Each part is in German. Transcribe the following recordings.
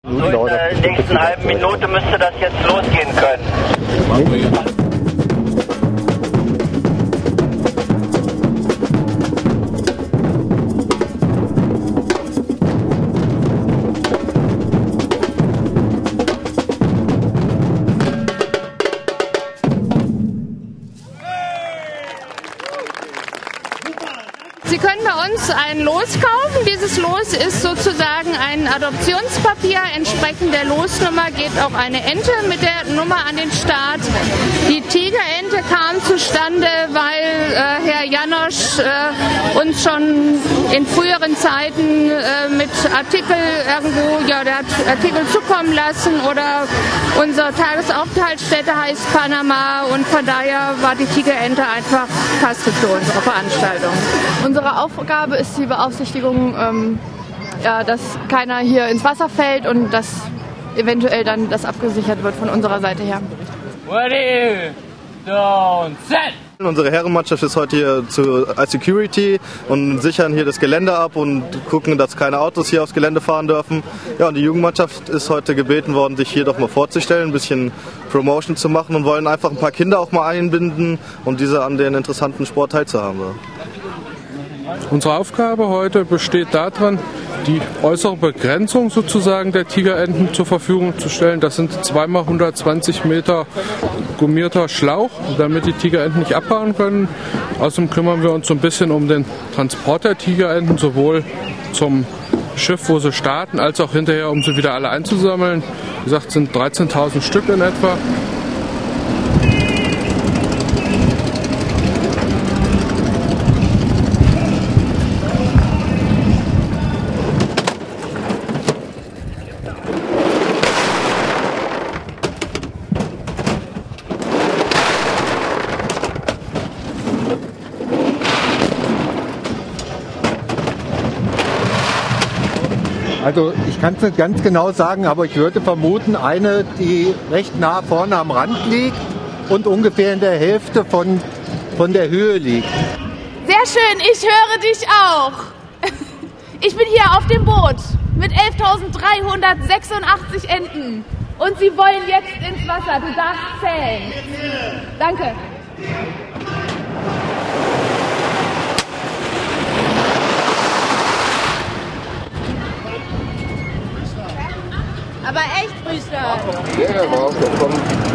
So in der nächsten halben Minute müsste das jetzt losgehen können. Sie können bei uns ein Los kaufen. Dieses Los ist sozusagen ein Adoptionspapier. Entsprechend der Losnummer geht auch eine Ente mit der Nummer an den Start. Die Tigerente kam zustande, weil Herr Janosch uns schon in früheren Zeiten mit Artikel irgendwo, ja, der hat Artikel zukommen lassen, oder unsere Tagesaufenthaltsstätte heißt Panama, und von daher war die Tigerente einfach Kaste für unsere Veranstaltung. Unsere Aufgabe ist die Beaufsichtigung, dass keiner hier ins Wasser fällt und dass eventuell dann das abgesichert wird von unserer Seite her. Ready, don't set! Unsere Herrenmannschaft ist heute hier als Security und sichern hier das Gelände ab und gucken, dass keine Autos hier aufs Gelände fahren dürfen. Ja, und die Jugendmannschaft ist heute gebeten worden, sich hier doch mal vorzustellen, ein bisschen Promotion zu machen, und wollen einfach ein paar Kinder auch mal einbinden, um diese an den interessanten Sport teilzuhaben. Unsere Aufgabe heute besteht darin, die äußere Begrenzung sozusagen der Tigerenten zur Verfügung zu stellen. Das sind 2x120 Meter gummierter Schlauch, damit die Tigerenten nicht abfahren können. Außerdem kümmern wir uns so ein bisschen um den Transport der Tigerenten, sowohl zum Schiff, wo sie starten, als auch hinterher, um sie wieder alle einzusammeln. Wie gesagt, sind 13.000 Stück in etwa. Also ich kann es nicht ganz genau sagen, aber ich würde vermuten, eine, die recht nah vorne am Rand liegt und ungefähr in der Hälfte von der Höhe liegt. Sehr schön, ich höre dich auch. Ich bin hier auf dem Boot mit 11.386 Enten und sie wollen jetzt ins Wasser. Du darfst zählen. Danke. Aber echt Frühstart. Ja, wow, das kommt.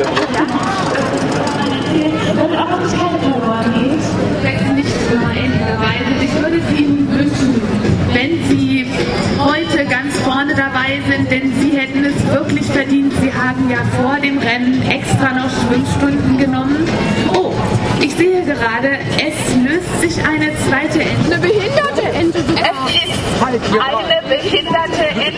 Wenn auch uns keine verloren geht, wechseln nicht immer Weise. Ich würde es Ihnen wünschen, wenn Sie heute ganz vorne dabei sind, denn Sie hätten es wirklich verdient. Sie haben ja vor dem Rennen extra noch Schwimmstunden genommen. Oh, ich sehe gerade, es löst sich eine zweite Ente. Eine behinderte Ente. Es ist eine behinderte Ente.